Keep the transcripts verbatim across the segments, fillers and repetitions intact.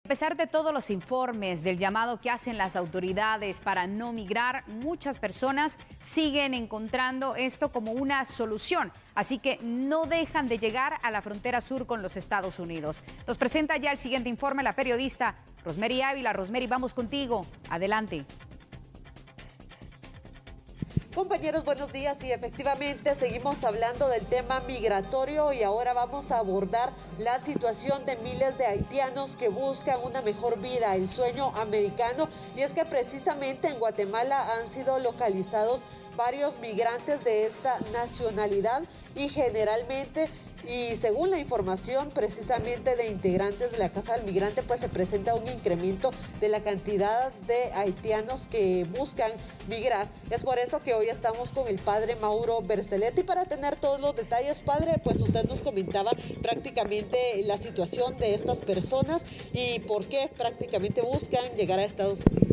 A pesar de todos los informes del llamado que hacen las autoridades para no migrar, muchas personas siguen encontrando esto como una solución. Así que no dejan de llegar a la frontera sur con los Estados Unidos. Nos presenta ya el siguiente informe la periodista Rosemary Ávila. Rosemary, vamos contigo. Adelante. Compañeros, buenos días y efectivamente seguimos hablando del tema migratorio y ahora vamos a abordar la situación de miles de haitianos que buscan una mejor vida, el sueño americano, y es que precisamente en Guatemala han sido localizados varios migrantes de esta nacionalidad y generalmente, y según la información precisamente de integrantes de la Casa del Migrante, pues se presenta un incremento de la cantidad de haitianos que buscan migrar. Es por eso que hoy estamos con el padre Mauro Berceletti para tener todos los detalles. Padre, pues usted nos comentaba prácticamente la situación de estas personas y por qué prácticamente buscan llegar a Estados Unidos.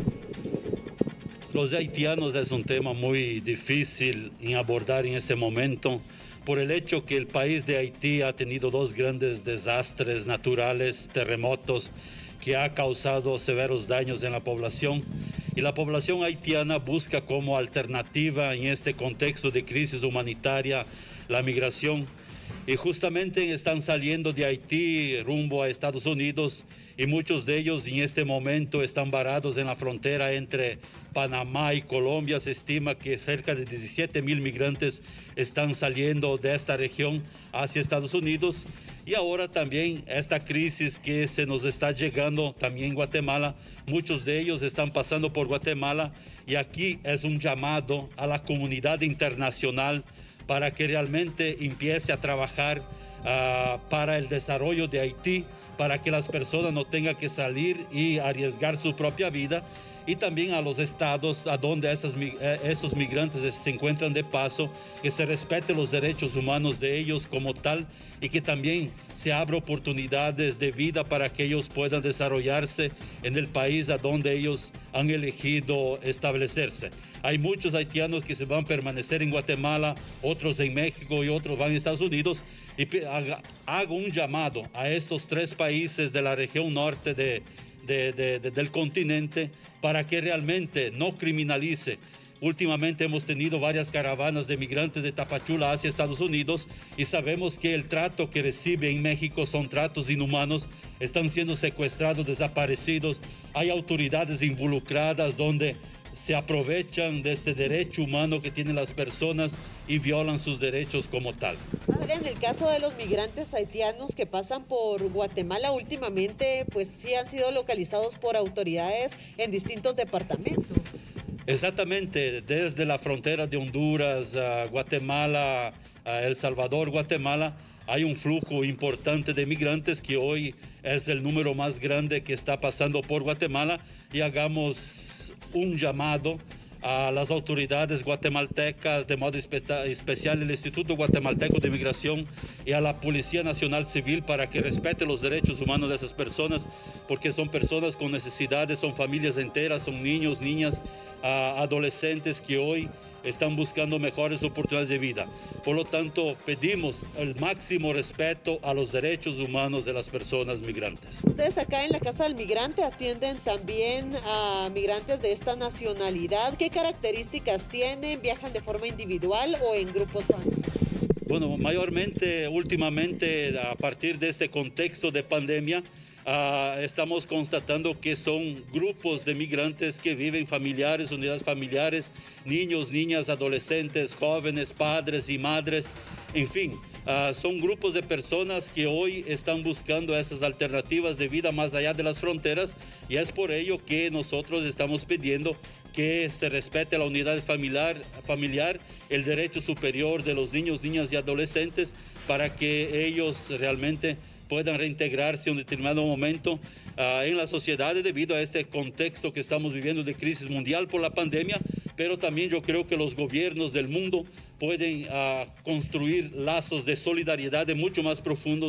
Los haitianos es un tema muy difícil en abordar en este momento por el hecho que el país de Haití ha tenido dos grandes desastres naturales, terremotos, que ha causado severos daños en la población. Y la población haitiana busca como alternativa en este contexto de crisis humanitaria la migración. Y justamente están saliendo de Haití rumbo a Estados Unidos y muchos de ellos en este momento están varados en la frontera entre Panamá y Colombia. Se estima que cerca de diecisiete mil migrantes están saliendo de esta región hacia Estados Unidos. Y ahora también esta crisis que se nos está llegando también en Guatemala, muchos de ellos están pasando por Guatemala y aquí es un llamado a la comunidad internacional para que realmente empiece a trabajar uh, para el desarrollo de Haití, para que las personas no tengan que salir y arriesgar su propia vida, y también a los estados a donde esas, esos migrantes se encuentran de paso, que se respeten los derechos humanos de ellos como tal y que también se abran oportunidades de vida para que ellos puedan desarrollarse en el país a donde ellos han elegido establecerse. Hay muchos haitianos que se van a permanecer en Guatemala, otros en México y otros van a Estados Unidos. Y hago un llamado a estos tres países de la región norte de, de, de, de, del continente para que realmente no criminalice. Últimamente hemos tenido varias caravanas de migrantes de Tapachula hacia Estados Unidos y sabemos que el trato que recibe en México son tratos inhumanos, están siendo secuestrados, desaparecidos, hay autoridades involucradas donde se aprovechan de este derecho humano que tienen las personas y violan sus derechos como tal. En el caso de los migrantes haitianos que pasan por Guatemala últimamente, pues sí han sido localizados por autoridades en distintos departamentos. Exactamente, desde la frontera de Honduras, uh, Guatemala, uh, El Salvador, Guatemala, hay un flujo importante de migrantes que hoy es el número más grande que está pasando por Guatemala, y hagamos un llamado a las autoridades guatemaltecas, de modo espe especial el Instituto Guatemalteco de Migración y a la Policía Nacional Civil para que respete los derechos humanos de esas personas, porque son personas con necesidades, son familias enteras, son niños, niñas, uh, adolescentes que hoy están buscando mejores oportunidades de vida. Por lo tanto, pedimos el máximo respeto a los derechos humanos de las personas migrantes. Ustedes acá en la Casa del Migrante atienden también a migrantes de esta nacionalidad. ¿Qué características tienen? ¿Viajan de forma individual o en grupos familiares? Bueno, mayormente, últimamente, a partir de este contexto de pandemia, Uh, estamos constatando que son grupos de migrantes que viven familiares, unidades familiares, niños, niñas, adolescentes, jóvenes, padres y madres, en fin. Uh, son grupos de personas que hoy están buscando esas alternativas de vida más allá de las fronteras, y es por ello que nosotros estamos pidiendo que se respete la unidad familiar, familiar, el derecho superior de los niños, niñas y adolescentes, para que ellos realmente puedan reintegrarse en un determinado momento uh, en la sociedad debido a este contexto que estamos viviendo de crisis mundial por la pandemia, pero también yo creo que los gobiernos del mundo pueden uh, construir lazos de solidaridad mucho más profundos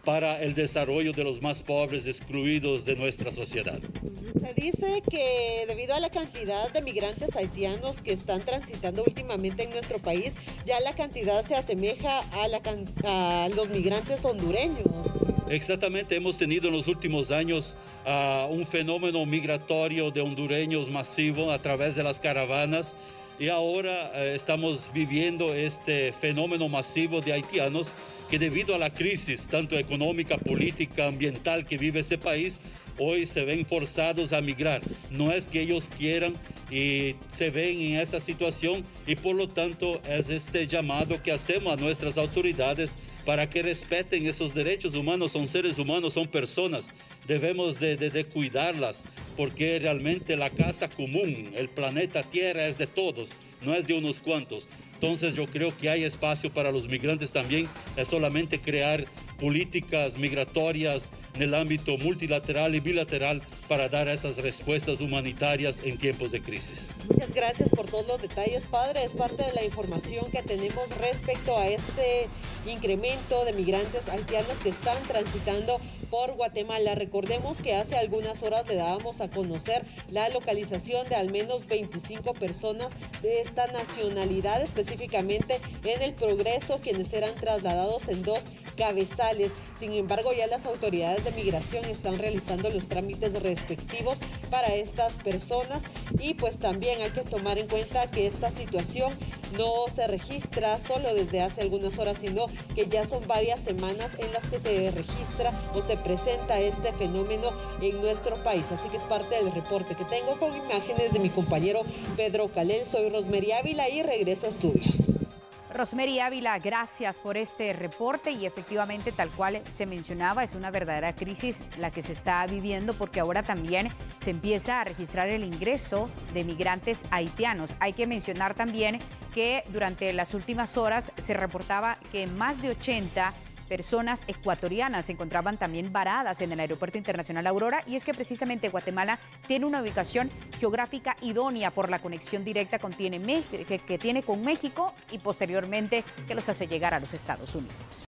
para el desarrollo de los más pobres excluidos de nuestra sociedad. Se dice que debido a la cantidad de migrantes haitianos que están transitando últimamente en nuestro país, ya la cantidad se asemeja a, la, a los migrantes hondureños. Exactamente, hemos tenido en los últimos años uh, un fenómeno migratorio de hondureños masivo a través de las caravanas y ahora uh, estamos viviendo este fenómeno masivo de haitianos que debido a la crisis tanto económica, política, ambiental que vive este país, hoy se ven forzados a migrar. No es que ellos quieran y se ven en esa situación y por lo tanto es este llamado que hacemos a nuestras autoridades para que respeten esos derechos humanos. Son seres humanos, son personas. Debemos de, de, de cuidarlas porque realmente la casa común, el planeta Tierra es de todos, no es de unos cuantos. Entonces yo creo que hay espacio para los migrantes también, es solamente crear políticas migratorias en el ámbito multilateral y bilateral para dar esas respuestas humanitarias en tiempos de crisis. Muchas gracias por todos los detalles, padre. Es parte de la información que tenemos respecto a este incremento de migrantes haitianos que están transitando por Guatemala. Recordemos que hace algunas horas le dábamos a conocer la localización de al menos veinticinco personas de esta nacionalidad, específicamente en El Progreso, quienes eran trasladados en dos cabezales. Sin embargo, ya las autoridades de migración están realizando los trámites respectivos para estas personas y pues también hay que tomar en cuenta que esta situación no se registra solo desde hace algunas horas, sino que ya son varias semanas en las que se registra o se presenta este fenómeno en nuestro país. Así que es parte del reporte que tengo con imágenes de mi compañero Pedro Calel. Soy Rosemary Ávila y regreso a estudios. Rosemary Ávila, gracias por este reporte y efectivamente, tal cual se mencionaba, es una verdadera crisis la que se está viviendo porque ahora también se empieza a registrar el ingreso de migrantes haitianos. Hay que mencionar también que durante las últimas horas se reportaba que más de ochenta personas ecuatorianas se encontraban también varadas en el Aeropuerto Internacional Aurora, y es que precisamente Guatemala tiene una ubicación geográfica idónea por la conexión directa con tiene, que, que tiene con México y posteriormente que los hace llegar a los Estados Unidos.